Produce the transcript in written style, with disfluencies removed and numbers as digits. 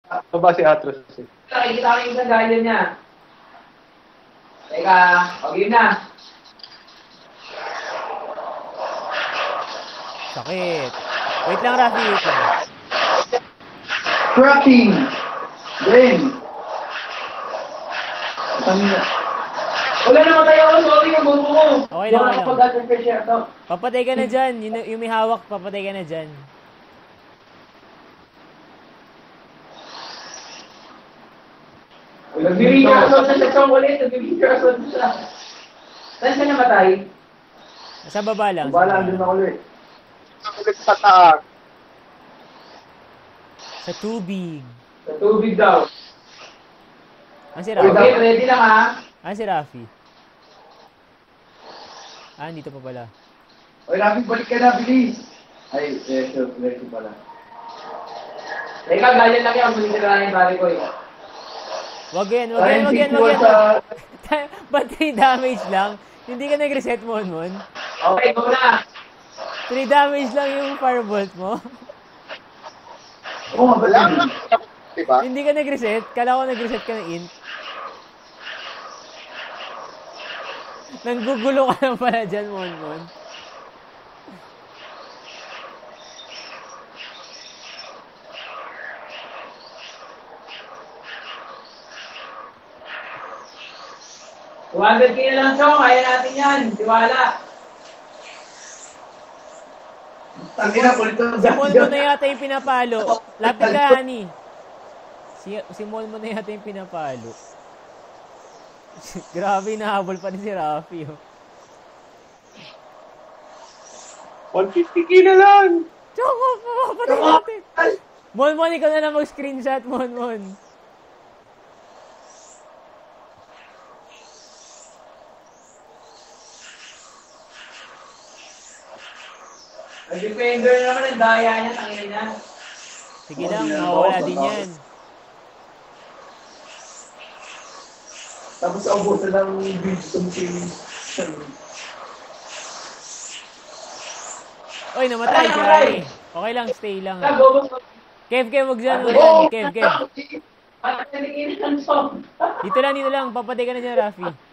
Baba si Atros. Nakikita ko yung isang gaya niya. Teka, okay na. Sakit. Wait lang, Rafi. Wait lang. Cracking! Brain! Wala na matay ako. Sorry yung bubo ko. Okay lang, okay lang. Kapag-atin ka siya ito. Papatay ka na dyan. Yung may hawak, papatay ka na dyan. Nag-recharson na siya ulit. Nag-recharson na siya. Saan siya namatay? Sa baba lang. Baba lang din ako ulit. Ulit sa taas. Sa tubig. Sa tubig daw. Ang si Rafi. Okay, ready lang ha. Ang si Rafi. Dito pa pala. Oy, Rafi, balik ka na, bilis! Ay, ready pala. Teka, ganyan lang yan. Manisira yung bali ko eh. Wag yan. Ba't 3 damage lang? Hindi ka nag-reset, Mon. Okay, go na. 3 damage lang yung firebolt mo. Oo nga, Wala balik. na. Diba? Hindi ka nag-reset. Kala ko nag-reset ka ng int. Nanggugulo ka lang pala dyan, Mon. $200K na lang, Chong. Kaya natin yan. Tiwala. Tangin na, kulit na. Si Mon mo na yata yung pinapalo. Lapit ka, Hani. Si Mon mo na yata yung pinapalo. Grabe, nahabol pa rin si Rafi. 150k na lang. Tsaka, papatay natin. Mon, ikaw na lang mag-screenshot, Mon. Nag-defender naman ang daya niya. Tangin niya. Sige lang, mawawala din yan. Tapos aubusan ng video sa musim. Oy, namatay si Hari. Okay lang, stay lang. Go. Kev, wag dyan. Kev. Parang nalikin ang song. Dito lang, papatay ka na dyan, Rafi.